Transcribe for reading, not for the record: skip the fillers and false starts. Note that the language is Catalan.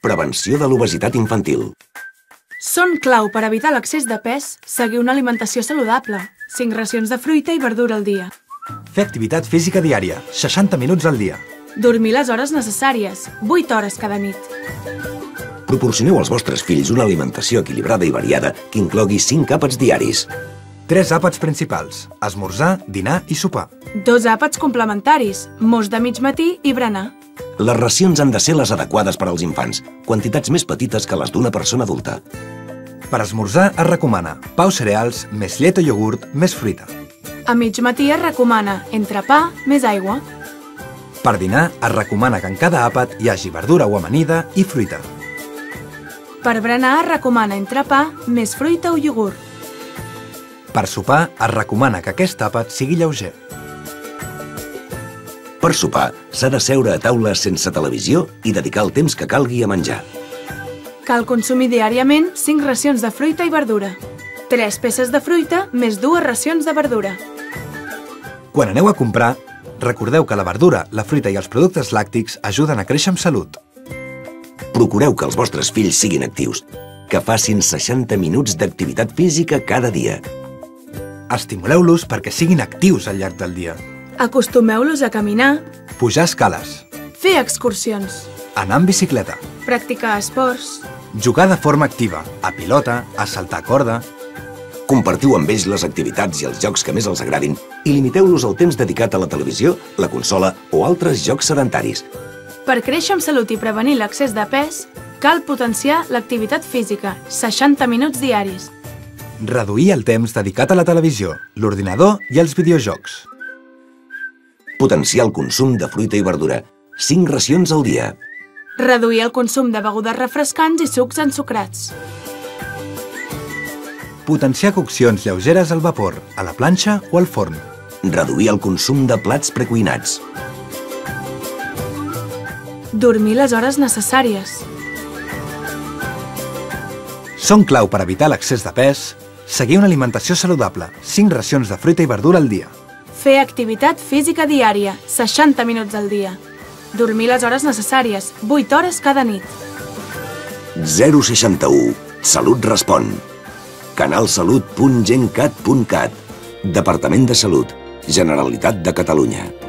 Prevenció de l'obesitat infantil. Són clau per evitar l'excés de pes, seguir una alimentació saludable, 5 racions de fruita i verdura al dia. Fer activitat física diària, 60 minuts al dia. Dormir les hores necessàries, 8 hores cada nit. Proporcioneu als vostres fills una alimentació equilibrada i variada que inclogui 5 àpats diaris. 3 àpats principals: esmorzar, dinar i sopar. 2 àpats complementaris, mos de mig matí i berenar. Les racions han de ser les adequades per als infants, quantitats més petites que les d'una persona adulta. Per esmorzar es recomana pa o cereals, més llet o iogurt, més fruita. A mig matí es recomana entrepà més aigua. Per dinar es recomana que en cada àpat hi hagi verdura o amanida i fruita. Per berenar es recomana entrepà més fruita o iogurt. Per sopar es recomana que aquest àpat sigui lleuger. Per sopar, s'ha de seure a taula sense televisió i dedicar el temps que calgui a menjar. Cal consumir diàriament 5 racions de fruita i verdura. 3 peces de fruita més 2 racions de verdura. Quan aneu a comprar, recordeu que la verdura, la fruita i els productes làctics ajuden a créixer amb salut. Procureu que els vostres fills siguin actius, que facin 60 minuts d'activitat física cada dia. Estimuleu-los perquè siguin actius al llarg del dia. Acostumeu-los a caminar, Pujar escales, fer excursions, anar en bicicleta, practicar esports. jugar de forma activa, a pilota, a saltar corda. Compartiu amb ells les activitats i els jocs que més els agradin i limiteu-los el temps dedicat a la televisió, la consola o altres jocs sedentaris. Per créixer amb salut i prevenir l'excés de pes, cal potenciar l'activitat física, 60 minuts diaris. Reduir el temps dedicat a la televisió, l'ordinador i els videojocs. Potenciar el consum de fruita i verdura, 5 racions al dia. Reduir el consum de begudes refrescants i sucs ensucrats. Potenciar coccions lleugeres al vapor, a la planxa o al forn. Reduir el consum de plats precuinats. Dormir les hores necessàries. Són clau per evitar l'excés de pes, seguir una alimentació saludable, 5 racions de fruita i verdura al dia. Fer activitat física diària, 60 minuts al dia. Dormir les hores necessàries, 8 hores cada nit. 061. Salut respon. Canalsalut.gencat.cat. Departament de Salut. Generalitat de Catalunya.